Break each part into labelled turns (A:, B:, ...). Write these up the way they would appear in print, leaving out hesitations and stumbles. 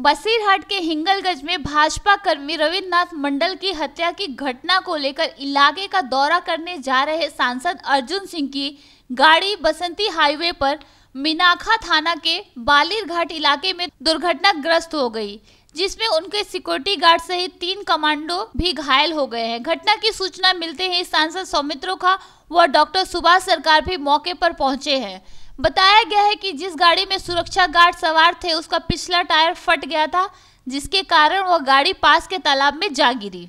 A: बसीरहाट के हिंगलगंज में भाजपा कर्मी रविन्द्रनाथ मंडल की हत्या की घटना को लेकर इलाके का दौरा करने जा रहे सांसद अर्जुन सिंह की गाड़ी बसंती हाईवे पर मीनाखा थाना के बालीरघाट इलाके में दुर्घटनाग्रस्त हो गई, जिसमें उनके सिक्योरिटी गार्ड सहित 3 कमांडो भी घायल हो गए हैं। घटना की सूचना मिलते ही सांसद सौमित्र खा व डॉक्टर सुभाष सरकार भी मौके पर पहुंचे हैं। बताया गया है कि जिस गाड़ी में सुरक्षा गार्ड सवार थे उसका पिछला टायर फट गया था, जिसके कारण वह गाड़ी पास के तालाब में जा गिरी।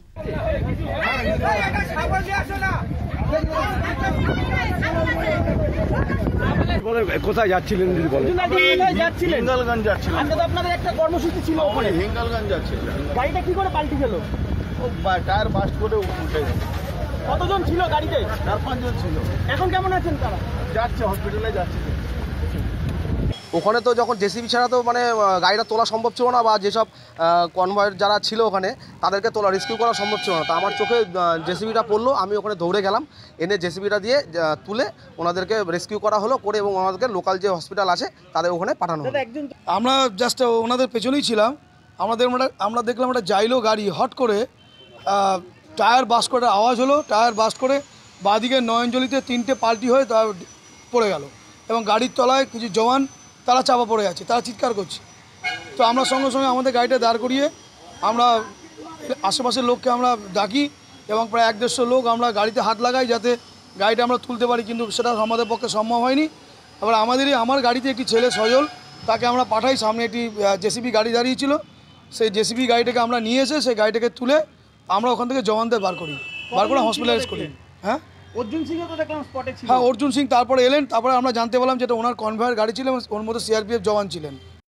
B: কোথায় যাচ্ছিলেন যদি বলেন?
C: হিঙ্গলগঞ্জ যাচ্ছিলেন।
B: আজকে তো আপনাদের একটা কর্মসূচি ছিল ওখানে।
C: হিঙ্গলগঞ্জ যাচ্ছিলেন।
B: গাড়িটা কি করে পাল্টে গেল?
C: ও টায়ার বাস্ট করে উঠে গেল।
B: কতজন ছিল গাড়িতে?
C: 4-5 জন ছিল।
B: এখন কেমন আছেন তারা?
C: যাচ্ছে, হসপিটালে যাচ্ছে।
D: ওখানে তো যখন জেসিবি ছাড়া তো মানে গাড়িটা তোলা সম্ভব ছিল না, বা যেসব কনভয়ের যারা ছিল ওখানে তাদেরকে তোলা রেস্কিউ করা সম্ভব ছিল না। তা আমার চোখে জেসিবিটা পড়লো, আমি ওখানে দৌড়ে গেলাম, এনে জেসিবিটা দিয়ে তুলে ওনাদেরকে রেস্কিউ করা হলো করে, এবং ওনাদেরকে লোকাল যে হসপিটাল আছে তাদের ওখানে পাঠানো হলো।
E: আমরা জাস্ট ওনাদের পেছনেই ছিলাম। আমরা দেখলাম একটা জাইলো গাড়ি হট করে টায়ার বাস্ট করে আওয়াজ হলো, টায়ার বাস্ট করে বাঁদিকে নয়নজলিতে 3টে পাল্টি হয়ে তা পড়ে গেল, এবং গাড়ির তলায় কিছু জওয়ান তারা চাপা পড়ে আছে, তারা চিৎকার করছে। তো আমরা সঙ্গে সঙ্গে আমাদের গাড়িটা দাঁড় করিয়ে আমরা আশেপাশের লোককে আমরা ডাকি, এবং প্রায় 1-150 লোক আমরা গাড়িতে হাত লাগাই যাতে গাড়িটা আমরা তুলতে পারি, কিন্তু সেটা আমাদের পক্ষে সম্ভব হয়নি। এবার আমার গাড়িতে একটি ছেলে সজল, তাকে আমরা পাঠাই, সামনে একটি জেসিবি গাড়ি দাঁড়িয়েছিল, সেই জেসিবি গাড়িটাকে আমরা নিয়ে এসে সেই গাড়িটাকে তুলে আমরা ওখান থেকে জওয়ানদের বার করে হসপিটালাইজ করি। হ্যাঁ,
B: অর্জুন সিংও তো দেখলাম স্পটে ছিল।
E: হ্যাঁ, অর্জুন সিং তারপরে এলেন, তারপরে আমরা জানতে পারলাম যেটা ওনার কনভয়ের গাড়ি ছিল এবং ওর মধ্যে সিআরপিএফ জওয়ান ছিলেন।